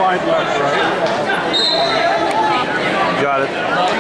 Slide left, right? Got it.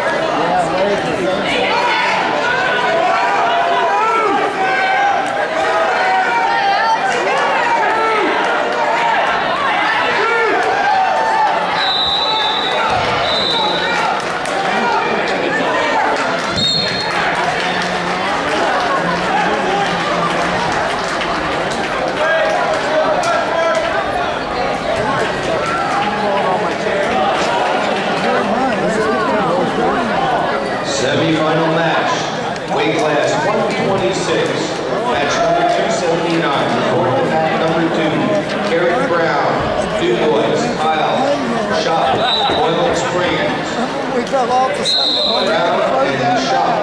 Semi-final match, weight class 126, match number 279, according to mat number 2, Carrie Brown, DuBois, Kyle, Shop, Boiling Springs, Brown and Shop.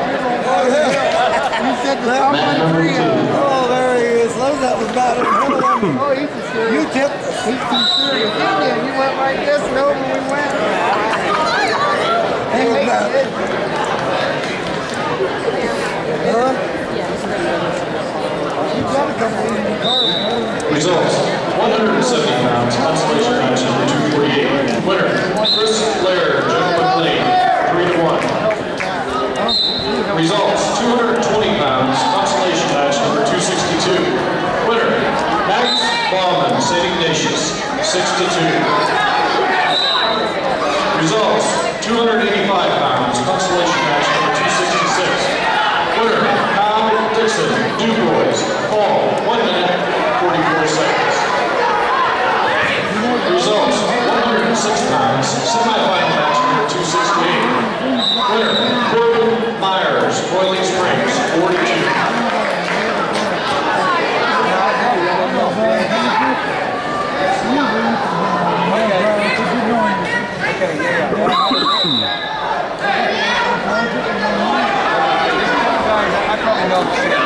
Mat number 2. Oh, there he is. That was about it. Oh, you tipped us. He's sincere. You went like this and over we went. Hang about it. Results: 170 pounds, consolation match number 248. Winner: Chris Blair, Joe McLean, 3-1. Results: 220 pounds, consolation match number 262. Winner: Max Bauman, St. Ignatius, 6-2. Results: 285 pounds, consolation match number 266. Winner: Kyle Dixon, DuBois, Paul, 1 minute, 44 seconds. Results: 106 pounds, semi-final match number 268. Winner: Byers, Boiling Springs, 42. I probably know the shit.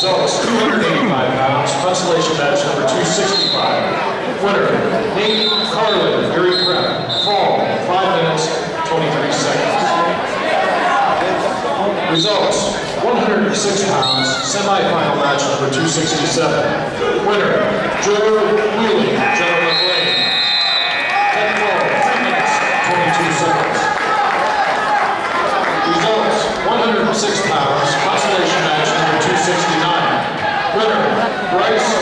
Results, 285 pounds, consolation match number 265. Winner, Nate Carlin, Gary Prep. Fall, 5 minutes, 23 seconds. Results, 106 pounds, semi-final match number 267. Winner, Joe Wheeling, General McLean. 10-12, 3 minutes, 22 seconds. Results, 106 pounds, consolation match number 269. Winner, Bryce